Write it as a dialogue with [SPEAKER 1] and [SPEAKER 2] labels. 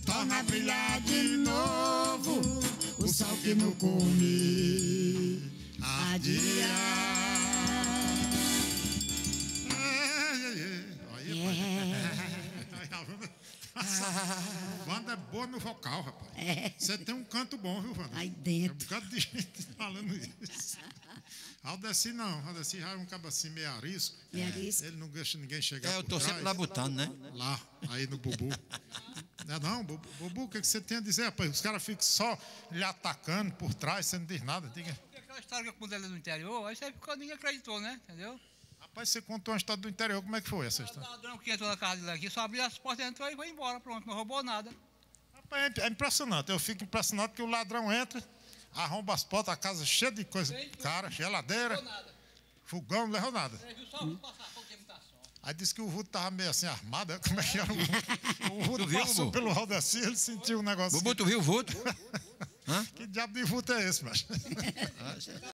[SPEAKER 1] torna a brilhar de novo o sol que no cume ardia.
[SPEAKER 2] Wanda é boa no vocal, rapaz. Você tem um canto bom, viu, Wanda?
[SPEAKER 1] Aí dentro.
[SPEAKER 2] Tem um bocado de gente falando isso. Aldeci não. Aldeci já é um cabo assim meio arisco.
[SPEAKER 1] Meio arisco.
[SPEAKER 2] Ele não deixa ninguém chegar
[SPEAKER 3] Eu
[SPEAKER 2] por
[SPEAKER 3] tô
[SPEAKER 2] trás.
[SPEAKER 3] sempre lá botando, né?
[SPEAKER 2] Lá, aí no Bubu. Não, Bubu, o que você tem a dizer, rapaz? Os caras ficam só lhe atacando por trás, você não diz nada. Diga.
[SPEAKER 4] Porque aquela história que eu contei no interior, aí você ficou, ninguém acreditou, né? Entendeu?
[SPEAKER 2] Rapaz, você contou uma história do interior, como é que foi essa
[SPEAKER 4] O
[SPEAKER 2] história?
[SPEAKER 4] ladrão que entrou na casa dele aqui, só abriu as portas, entrou e foi embora, pronto, não roubou nada.
[SPEAKER 2] Rapaz, é impressionante. Eu fico impressionado que o ladrão entra, arromba as portas, a casa cheia de coisa, cara, geladeira,
[SPEAKER 4] Não roubou nada.
[SPEAKER 2] fogão, não levou nada.
[SPEAKER 4] Você viu só o passar fogo que muita sorte.
[SPEAKER 2] Aí disse que o Vuto estava meio assim armado. Como é que era o Vuto? O Vuto
[SPEAKER 3] viu,
[SPEAKER 2] passou
[SPEAKER 3] Bubu?
[SPEAKER 2] pelo Aldeci, ele sentiu um negócio.
[SPEAKER 3] Bubu, tu viu o vulto?
[SPEAKER 2] Que diabo de Vuto é esse, macho?